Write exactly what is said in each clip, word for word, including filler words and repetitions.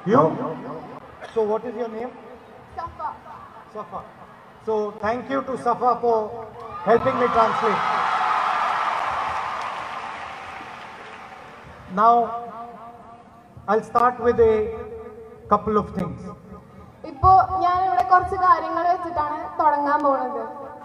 You? So what is your name? Safa. Safa. So thank you to Safa for helping me translate. Now I'll start with a couple of things. ഇപ്പോൾ ഞാൻ ഇവിടെ കുറച്ച് കാര്യങ്ങൾ വെച്ചിട്ടാണ് തുടങ്ങാൻ പോകുന്നത്.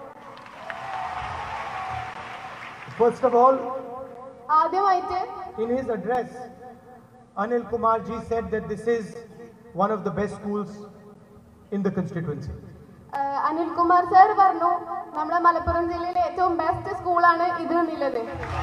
First of all, ആദ്യമായിട്ട് in his address, Anil Kumar ji said that this is one of the best schools in the constituency. Anil Kumar sir പറഞ്ഞു നമ്മുടെ മലപ്പുറം ജില്ലയിലെ ഏറ്റവും ബെസ്റ്റ് സ്കൂളാണ് ഇത് എന്നുള്ളത്.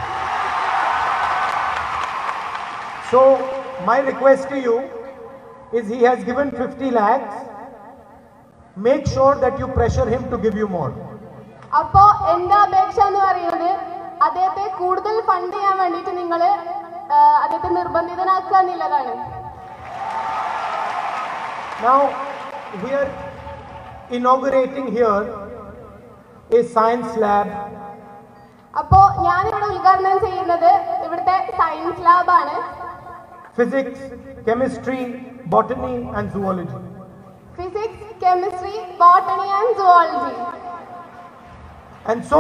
So my request to you is he has given fifty lakhs. Make sure that you pressure him to give you more. അപ്പോൾ എൻ്റെ അപേക്ഷ എന്ന് പറയുന്നത് അദ്ദേഹത്തെ കൂടുതൽ ഫണ്ട് ചെയ്യാൻ വേണ്ടിയിട്ട് നിങ്ങൾ അദ്ദേഹത്തെ നിർബന്ധിതനാക്കുക എന്നുള്ളതാണ്. Now we are inaugurating here a science lab. അപ്പോൾ ഞാനിവിടെ ഉദ്ഘാടനം ചെയ്യുന്നത് ഇവിടുത്തെ സയൻസ് ലാബാണ്. Physics, chemistry, botany and zoology. Physics, chemistry, botany and zoology. And so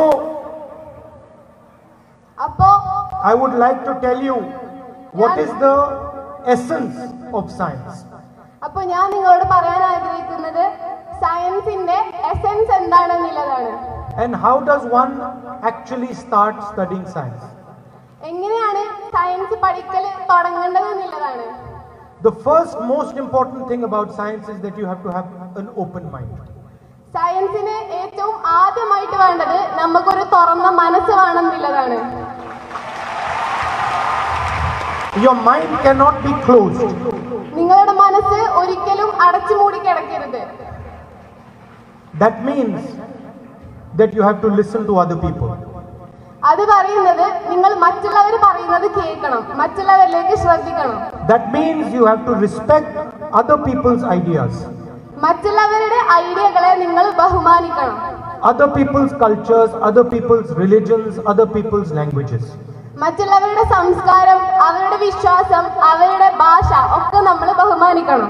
അപ്പോൾ I would like to tell you what is the essence of science. അപ്പോൾ ഞാൻ നിങ്ങളോട് പറയാൻ ആഗ്രഹിക്കുന്നത് സയൻസിന്റെ എസൻസ് എന്താണെന്നുള്ളതാണ്. And how does one actually start studying science? എങ്ങനെയാണ് science പഠിക്കൽ തുടങ്ങേണ്ടത് എന്നുള്ളതാണ്. The first most important thing about science is that you have to have an open mind. സയൻസിന് ഏറ്റവും ആദ്യമായിട്ട് വേണ്ടത് നമുക്കൊരു തുറന്ന മനസ്സ് വേണം എന്നുള്ളതാണ്. Your mind cannot be closed. നിങ്ങളുടെ മനസ്സ് ഒരിക്കലും അടച്ചു മൂടി കിടക്കരുത്. That means that you have to listen to other people. അത് പറയുന്നത് നിങ്ങൾ മറ്റുള്ളവർ പറയുന്നത് കേൾക്കണം, മറ്റുള്ളവരിലേക്ക് ശ്രദ്ധിക്കണം. That means you have to respect other people's ideas. മറ്റുള്ളവരുടെ ഐഡിയകളെ നിങ്ങൾ ബഹുമാനിക്കണം. Other people's cultures, other people's religions, other people's languages. മറ്റുള്ളവരുടെ സംസ്കാരം, അവരുടെ വിശ്വാസം, അവരുടെ ഭാഷ ഒക്കെ നമ്മൾ ബഹുമാനിക്കണം.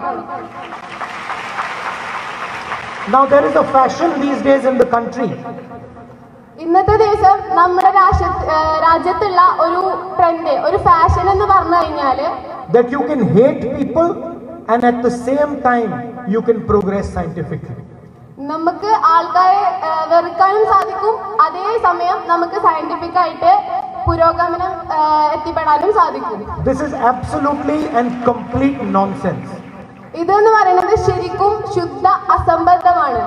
Now there is a fashion these days in the country. ഇന്നത്തെ ദിവസം നമ്മുടെ രാഷ്ട്ര രാജ്യത്തുള്ള ഒരു ട്രെൻഡ്, ഒരു ഫാഷൻ എന്ന് പറഞ്ഞു കഴിഞ്ഞാൽ that you can hate people and at the same time you can progress scientifically. നമുക്ക് ആൾക്കാരെ വെറുക്കാനും സാധിക്കും, അതേ സമയം നമുക്ക് സയന്റിഫിക് ആയിട്ട് പുരോഗമനം എത്തിപ്പെടാനും സാധിക്കും. This is absolutely and complete nonsense. ഇതെന്ന് പറയുന്നത് ശരിക്കും ശുദ്ധ അസംബന്ധമാണ്.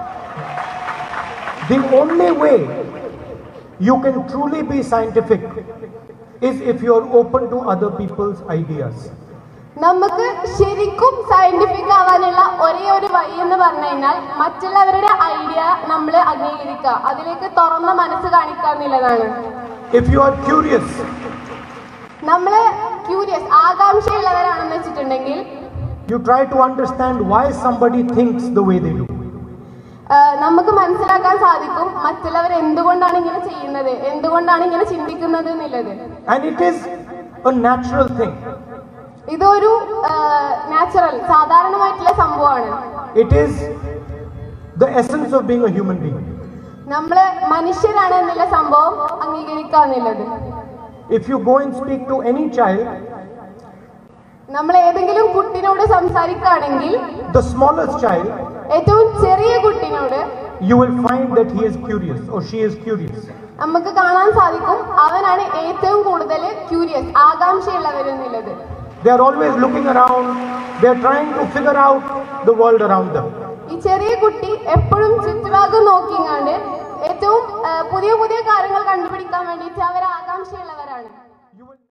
The only way you can truly be scientific is if you are open to other people's ideas. നമുക്ക് ശരിക്കും സയന്റിഫിക് ആവാനുള്ള ഒരേ ഒരു വഴി എന്ന് പറഞ്ഞു കഴിഞ്ഞാൽ മറ്റുള്ളവരുടെ ഐഡിയ നമ്മൾ അംഗീകരിക്കുക, അതിലേക്ക് തുറന്ന മനസ്സ് കാണിക്കുക എന്നുള്ളതാണ്. If you are curious, നമ്മള് ക്യൂരിയസ് ആകാംക്ഷയുള്ളവരാണെന്ന് വെച്ചിട്ടുണ്ടെങ്കിൽ you try to understand why somebody thinks the way they do. നമുക്ക് മനസ്സിലാക്കാൻ സാധിക്കും മറ്റുള്ളവർ എന്തുകൊണ്ടാണ് ഇങ്ങനെ ചെയ്യുന്നത്, എന്തുകൊണ്ടാണ് ഇങ്ങനെ ചിന്തിക്കുന്നത് എന്നുള്ളത്. And it is a natural thing. ഇതൊരു നാച്ചുറൽ സാധാരണമായിട്ടുള്ള സംഭവമാണ്. It is the essence of being a human being. നമ്മള് മനുഷ്യരാണ് എന്നുള്ള സംഭവം അംഗീകരിക്കുക എന്നുള്ളത്. If you go and speak to any child, നമ്മൾ ഏതെങ്കിലും കുട്ടിനോട് സംസാരിക്കുകയാണെങ്കിൽ, the smallest child, ഏറ്റവും ചെറിയ കുട്ടിനോട്, you will find that he is curious or she is curious. നമുക്ക് കാണാൻ സാധിക്കും അവനാണ് ഏറ്റവും കൂടുതൽ ക്യൂരിയസ്, ആകാംക്ഷയുള്ളവരെന്നുള്ളത്. They are always looking around, they are trying to figure out the world around them. ഈ ചെറിയ കുട്ടി എപ്പോഴും ചുറ്റുഭാഗം നോക്കിങ്ങാണ്ട് ഏറ്റവും പുതിയ പുതിയ കാര്യങ്ങൾ കണ്ടുപിടിക്കാൻ വേണ്ടിയിട്ട് അവർ ആകാംക്ഷയുള്ളവരാണ്.